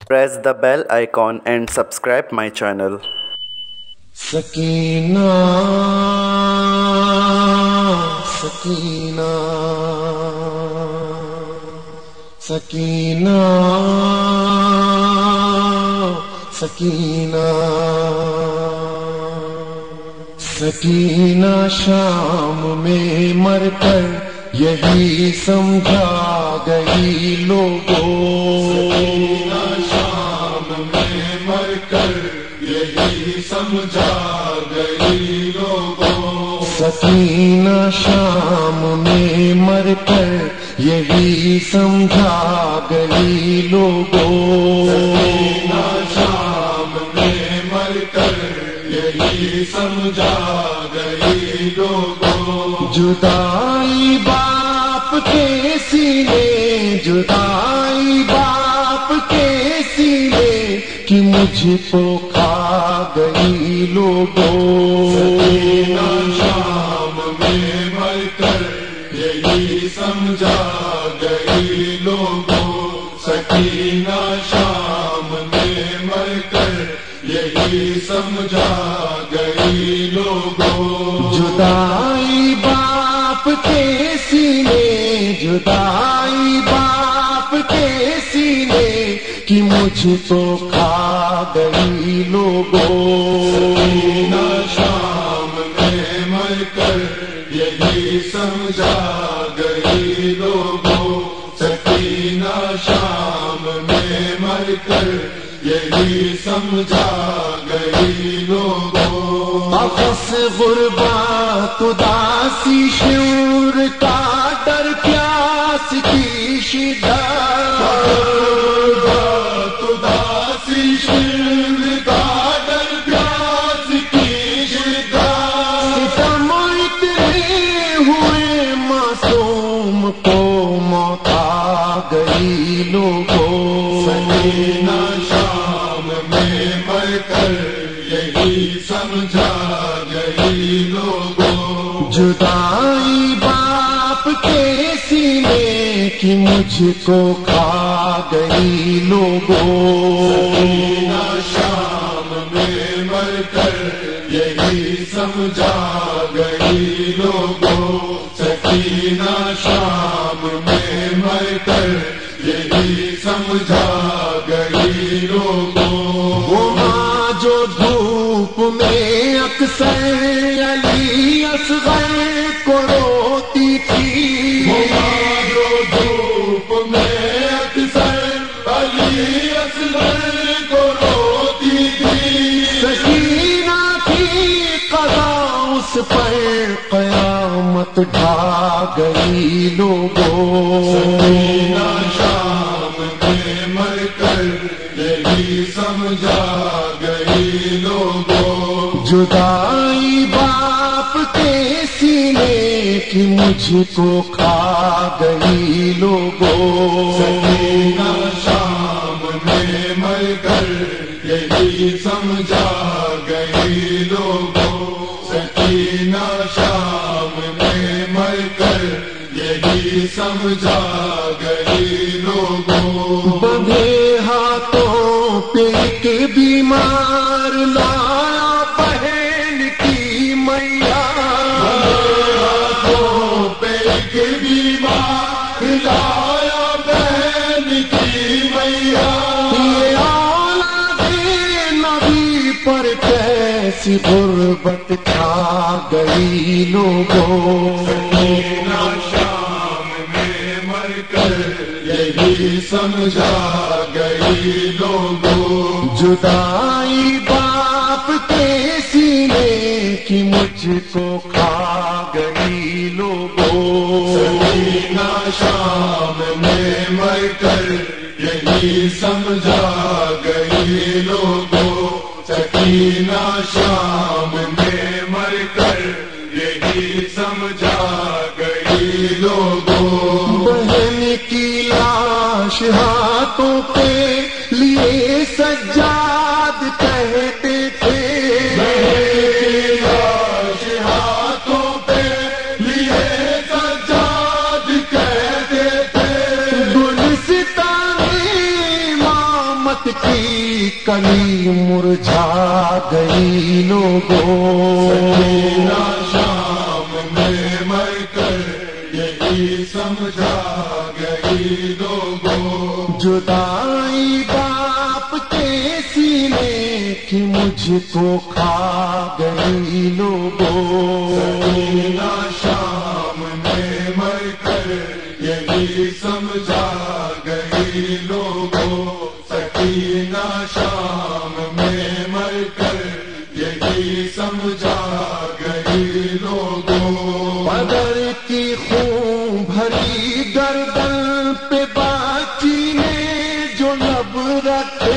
Press the bell icon and subscribe my channel. Sakina Sakina Sakina Sakina Sakina شام میں مر کر یہی سمجھا گئی لوگوں، سکینہ شام میں مر کر یہی سمجھا گئی لوگوں، سکینہ شام میں مر کر یہی سمجھا گئی لوگوں، سکینہ شام میں مر کر یہی سمجھا گئی لوگوں، جدائی باپ کے سینے، جدائی باپ کے سینے کہ مجھ کو کھا گئی لوگوں، سکینہ شام میں مر کر یہی سمجھا گئی لوگوں، سکینہ شام میں مر کر یہی سمجھا گئی لوگوں، جدائی باپ کے سینے، جدائی باپ کے سینے کہ مجھ کو کھا گئی لوگوں، سکینہ شام میں مر کر یہی سمجھا گئی لوگوں، سکینہ شام میں مر کر یہی سمجھا گئی لوگوں، افس غربت اداسی شعور کا ڈر پیاس کی شدت، غربت اداسی شعور کا ڈر پیاس کی شدت، ستم اتنے ہوئے معصوم کو موت آ گئی لوگوں، سکینہ شام میں مر کر یہی سمجھا گئی لوگوں، جدائی باپ کے سینے کہ مجھ کو کھا گئی لوگوں، سکینہ شام میں مر کر یہی سمجھا گئی لوگوں، سکینہ شام میں مر کر یہی سمجھا گئی لوگوں، وہ جو دھوپ میں اکثر علی اصغر کو روتی تھی، وہ جو دھوپ میں اکثر علی اصغر کو روتی تھی، سکینہ کی قضا اس پر قیامت ڈھا گئی لوگوں، سکینہ شام میں مر کر یہی سمجھا گئی لوگوں، جدائی باپ کے سینے کہ مجھ کو کھا گئی لوگوں، سکینہ شام میں مر کر یہی سمجھا گئی لوگوں، سکینہ شام میں مر کر یہی سمجھا گئی لوگوں، بندھے ہاتھوں پہ ایک بیمار لایا بہن کی میاں، بندھے ہاتھوں پہ ایک بیمار لایا بہن کی میاں، یہ اولاد نبی پر کیسی غربت کھا گئی لوگوں، سکینہ شام میں مر کر یہی سمجھا گئی لوگوں، جدائی باپ کے سینے کہ مجھ کو کھا گئی لوگوں، سکینہ شام میں مر کر یہی سمجھا گئی لوگوں، سکینہ شام میں مر کر یہی سمجھا گئی لوگوں، بہن کی لاش ہاتھوں پہ لیے سجاد کہتے تھے، بہن کی لاش ہاتھوں پہ لیے سجاد کہتے تھے، گلستان امامت محبت کی کلی مرجھا گئی لوگوں، سکینہ شام میں مر کر یہی سمجھا گئی لوگوں، جدائی باپ کے سینے کی مجھ کو کھا گئی لوگوں، سکینہ شام میں مر کر یہی سمجھا گئی لوگوں، سکینہ شام میں مر کر یہی سمجھا گئی لوگوں، بدر کی خون بھری گردن پہ باقی نے جو لب رکھے،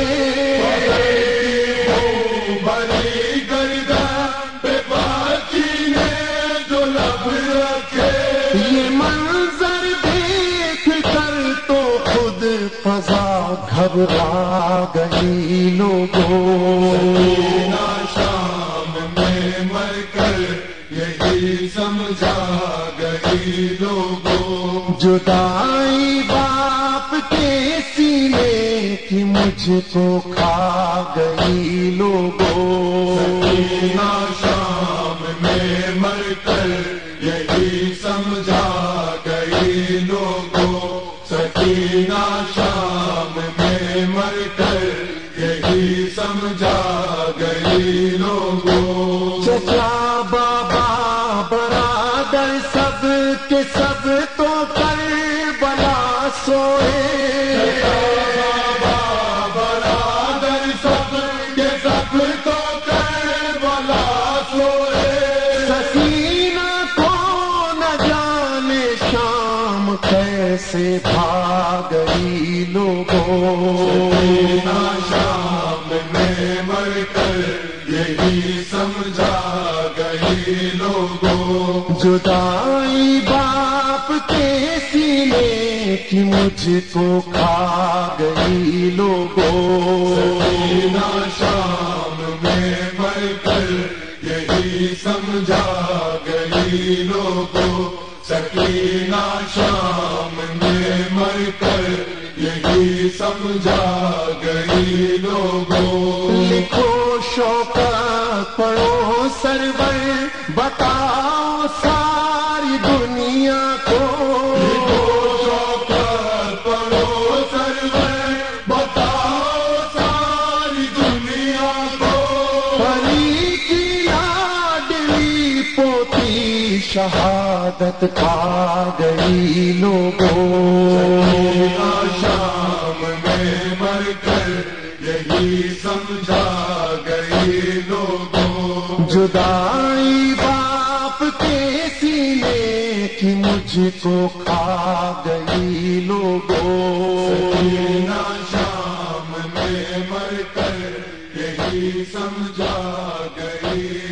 بھری گردن پہ باقی نے جو لب رکھے، یہ منظر دیکھ کر تو خود فضا گھبرا گئی لوگوں، سکینہ شام میں مر کر یہی سمجھا گئی لوگوں، جدائی باپ کے سینے کی مجھ کو کھا گئی لوگوں، سکینہ شام میں مر کر یہی سمجھا گئی لوگوں، سکینہ شام میں مر کر یہی سمجھا گئی لوگوں، چچا بابا برادر سب کے سب تو کربلا سوئے، بابا برادر سب کے سب تو کربلا سوئے، سکینہ کو نہ جانے شام کیسے بھاگ گئی لوگوں، سکینہ شام میں مر کر یہی سمجھا گئی لوگوں، جدائی باپ کے سینے کی مجھ کو کھا گئی لوگوں، سکینہ شام میں مر کر یہی سمجھا گئی لوگوں، سکینہ شام میں مر کر یہی سمجھا گئی لوگوں، لکھو شوکت پڑھو سرور بتاؤ ساری دنیا کو، لکھو شوکت پڑھو سرور بتاؤ ساری دنیا کو، پری کی لاڈلی پوتی شہادت کھا گئی لوگوں، سکینہ شام میں مر کر یہی سمجھا گئی لوگوں، جدائی باپ کے سینے کی مجھ کو کھا گئی لوگوں، سکینہ شام میں مر کر یہی سمجھا گئی